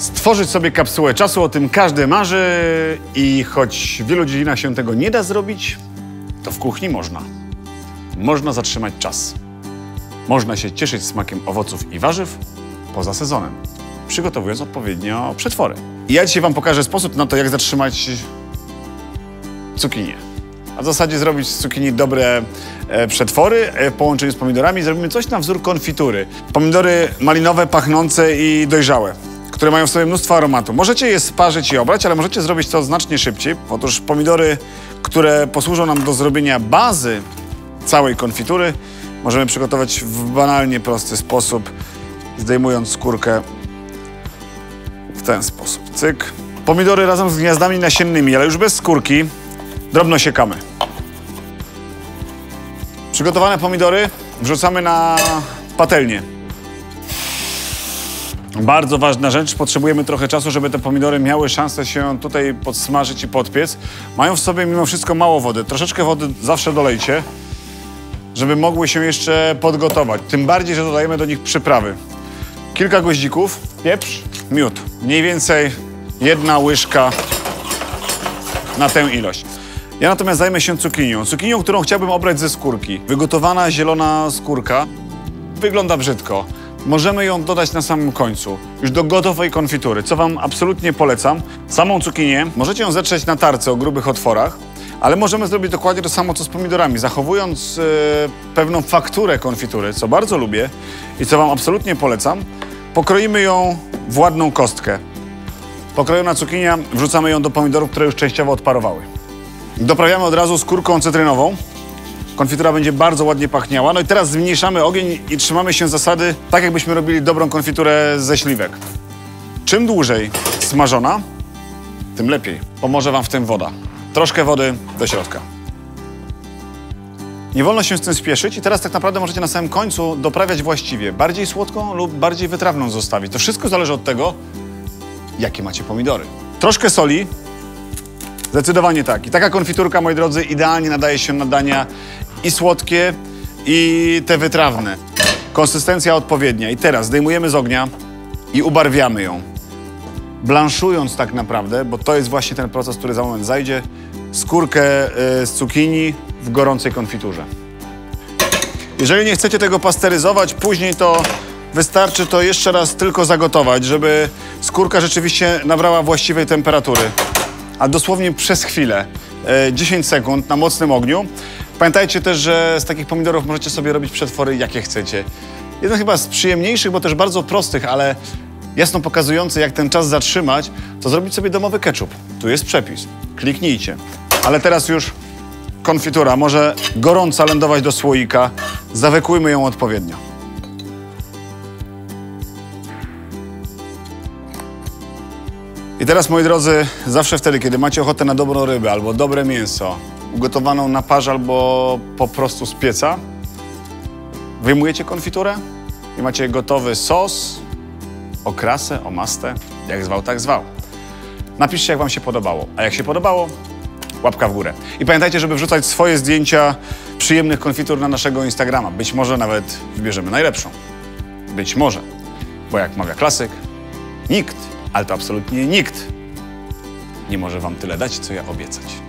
Stworzyć sobie kapsułę czasu, o tym każdy marzy i choć w wielu dziedzinach się tego nie da zrobić, to w kuchni można. Można zatrzymać czas. Można się cieszyć smakiem owoców i warzyw poza sezonem, przygotowując odpowiednio przetwory. I ja dzisiaj wam pokażę sposób na to, jak zatrzymać cukinię. A w zasadzie zrobić z cukinii dobre przetwory w połączeniu z pomidorami. Zrobimy coś na wzór konfitury. Pomidory malinowe, pachnące i dojrzałe, które mają w sobie mnóstwo aromatu. Możecie je sparzyć i obrać, ale możecie zrobić to znacznie szybciej. Otóż pomidory, które posłużą nam do zrobienia bazy całej konfitury, możemy przygotować w banalnie prosty sposób, zdejmując skórkę w ten sposób. Cyk. Pomidory razem z gniazdami nasiennymi, ale już bez skórki, drobno siekamy. Przygotowane pomidory wrzucamy na patelnię. Bardzo ważna rzecz, potrzebujemy trochę czasu, żeby te pomidory miały szansę się tutaj podsmażyć i podpiec. Mają w sobie mimo wszystko mało wody. Troszeczkę wody zawsze dolejcie, żeby mogły się jeszcze podgotować. Tym bardziej, że dodajemy do nich przyprawy. Kilka goździków, pieprz, miód. Mniej więcej 1 łyżka na tę ilość. Ja natomiast zajmę się cukinią. Cukinią, którą chciałbym obrać ze skórki. Wygotowana zielona skórka wygląda brzydko. Możemy ją dodać na samym końcu, już do gotowej konfitury, co wam absolutnie polecam. Samą cukinię możecie ją zetrzeć na tarce o grubych otworach, ale możemy zrobić dokładnie to samo, co z pomidorami, zachowując pewną fakturę konfitury, co bardzo lubię i co wam absolutnie polecam. Pokroimy ją w ładną kostkę. Pokrojona cukinia, wrzucamy ją do pomidorów, które już częściowo odparowały. Doprawiamy od razu skórką cytrynową. Konfitura będzie bardzo ładnie pachniała. No i teraz zmniejszamy ogień i trzymamy się zasady, tak jakbyśmy robili dobrą konfiturę ze śliwek. Czym dłużej smażona, tym lepiej. Pomoże wam w tym woda. Troszkę wody do środka. Nie wolno się z tym spieszyć i teraz tak naprawdę możecie na samym końcu doprawiać właściwie. Bardziej słodką lub bardziej wytrawną zostawić. To wszystko zależy od tego, jakie macie pomidory. Troszkę soli. Zdecydowanie tak. I taka konfiturka, moi drodzy, idealnie nadaje się na dania i słodkie, i te wytrawne. Konsystencja odpowiednia. I teraz zdejmujemy z ognia i ubarwiamy ją. Blanszując tak naprawdę, bo to jest właśnie ten proces, który za moment zajdzie, skórkę z cukinii w gorącej konfiturze. Jeżeli nie chcecie tego pasteryzować później, to wystarczy to jeszcze raz tylko zagotować, żeby skórka rzeczywiście nabrała właściwej temperatury. A dosłownie przez chwilę, 10 sekund na mocnym ogniu. Pamiętajcie też, że z takich pomidorów możecie sobie robić przetwory, jakie chcecie. Jeden chyba z przyjemniejszych, bo też bardzo prostych, ale jasno pokazujący, jak ten czas zatrzymać, to zrobić sobie domowy ketchup. Tu jest przepis. Kliknijcie. Ale teraz już konfitura może gorąca lądować do słoika. Zawekujmy ją odpowiednio. I teraz, moi drodzy, zawsze wtedy, kiedy macie ochotę na dobrą rybę albo dobre mięso, ugotowaną na parze albo po prostu z pieca, wyjmujecie konfiturę i macie gotowy sos, okrasę, omastę, jak zwał, tak zwał. Napiszcie, jak wam się podobało, a jak się podobało, łapka w górę. I pamiętajcie, żeby wrzucać swoje zdjęcia przyjemnych konfitur na naszego Instagrama. Być może nawet wybierzemy najlepszą. Być może, bo jak mawia klasyk, nikt, ale to absolutnie nikt nie może wam tyle dać, co ja obiecać.